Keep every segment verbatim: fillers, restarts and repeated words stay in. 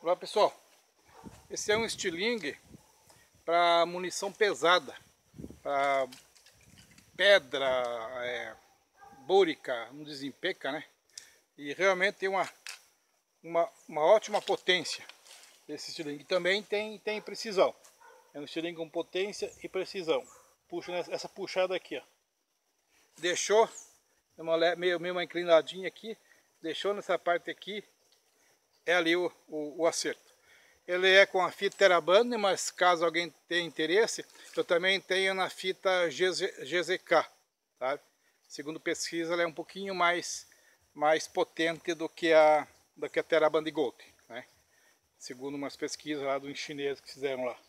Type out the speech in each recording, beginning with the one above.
Olá pessoal, esse é um estilingue para munição pesada, para pedra, é, bórica, não desempeca, né? E realmente tem uma, uma, uma ótima potência. Esse estilingue também tem, tem precisão. É um estilingue com potência e precisão. Puxa nessa, essa puxada aqui, ó. Deixou uma, meio, meio uma inclinadinha aqui, deixou nessa parte aqui, é ali o, o, o acerto. Ele é com a fita TheraBand, mas caso alguém tenha interesse, eu também tenho na fita G Z K. Tá? Segundo pesquisa, ela é um pouquinho mais, mais potente do que a, do que a TheraBand Gold. Né? Segundo umas pesquisas lá dos chineses que fizeram lá.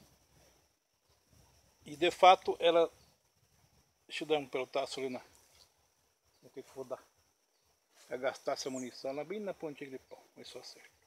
E de fato ela... Deixa eu dar um pelotaço ali na... O que eu vou dar? Vai gastar essa munição lá bem na pontinha de pau. Vamos ver se eu acerto.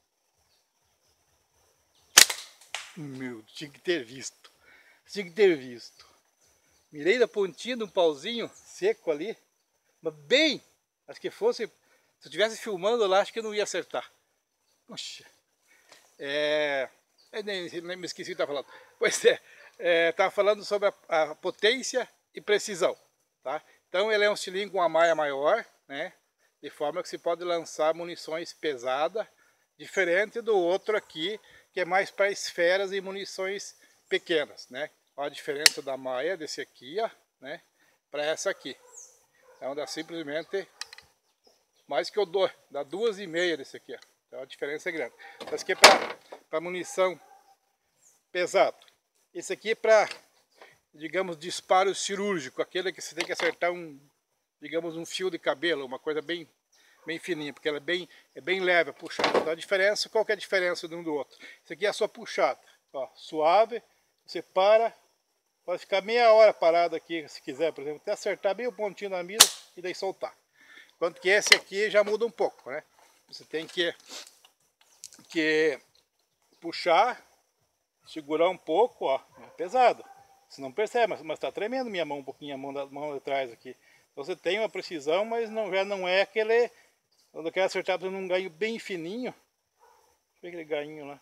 Meu, tinha que ter visto. Tinha que ter visto. Mirei da pontinha de um pauzinho seco ali. Mas bem, acho que fosse... Se eu estivesse filmando lá, acho que eu não ia acertar. Puxa. É... Eu nem, nem me esqueci o que estava falando. Pois é, estava é, falando sobre a, a potência e precisão. Tá? Então ele é um estilingue com uma maia maior, né? De forma que se pode lançar munições pesadas, diferente do outro aqui, que é mais para esferas e munições pequenas, né? Olha a diferença da maia desse aqui, ó, né? Para essa aqui. Então dá simplesmente mais que eu dou, dá duas e meia desse aqui, ó. Então a diferença é grande. Esse aqui é para munição pesado. Esse aqui é para, digamos, disparo cirúrgico, aquele que você tem que acertar um, digamos, um fio de cabelo, uma coisa bem bem fininha, porque ela é bem, é bem leve a puxada. Então a diferença, qual que é a diferença de um do outro? Isso aqui é a sua puxada, ó, suave, você para, pode ficar meia hora parado aqui, se quiser, por exemplo, até acertar bem o pontinho na mira e daí soltar. Enquanto que esse aqui já muda um pouco, né? Você tem que, que puxar, segurar um pouco, ó, é pesado. Você não percebe, mas está tremendo minha mão um pouquinho, a mão, da, mão de trás aqui. Então você tem uma precisão, mas não, já não é aquele... Quando eu quero acertar num ganho bem fininho. Deixa eu ver aquele ganho lá.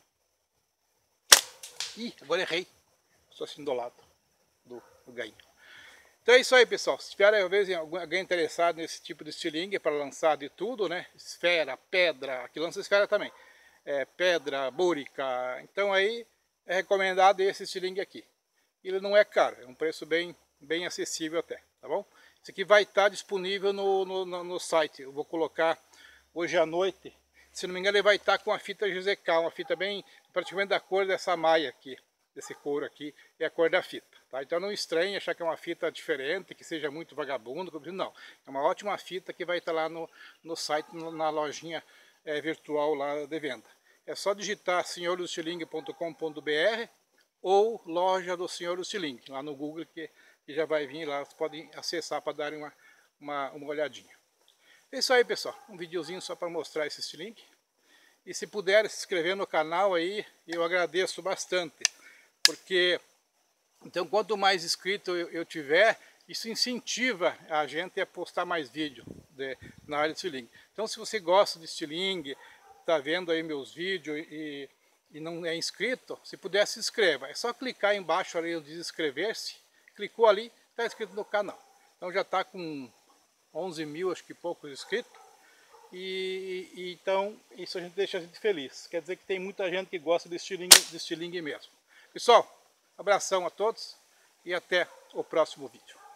Ih, agora errei. Estou assim do lado do, do ganho. Então é isso aí, pessoal. Se tiver talvez alguém interessado nesse tipo de estilingue para lançar de tudo, né? Esfera, pedra, aqui lança esfera também. É, pedra, bórica. Então aí é recomendado esse estilingue aqui. Ele não é caro, é um preço bem, bem acessível até, tá bom? Isso aqui vai estar disponível no, no, no site. Eu vou colocar hoje à noite, se não me engano ele vai estar com a fita G Z K, uma fita bem, praticamente da cor dessa maia aqui, desse couro aqui, é a cor da fita, tá? Então não estranhe achar que é uma fita diferente, que seja muito vagabundo, não, é uma ótima fita que vai estar lá no, no site, na lojinha é, virtual lá de venda. É só digitar senhor do estilingue ponto com ponto br ou loja do Senhor do Estilingue, lá no Google que, que já vai vir lá, vocês podem acessar para darem uma, uma, uma olhadinha. É isso aí, pessoal, um videozinho só para mostrar esse estilingue. E se puder se inscrever no canal aí, eu agradeço bastante. Porque, então, quanto mais inscrito eu, eu tiver, isso incentiva a gente a postar mais vídeo de, na área de estilingue. Então, se você gosta de estilingue, está vendo aí meus vídeos e, e não é inscrito, se puder se inscreva. É só clicar embaixo ali onde diz inscrever-se, clicou ali, está inscrito no canal. Então já está com onze mil, acho que poucos inscritos, e, e então isso a gente deixa a gente feliz. Quer dizer que tem muita gente que gosta de estilingue, de estilingue mesmo. Pessoal, abração a todos e até o próximo vídeo.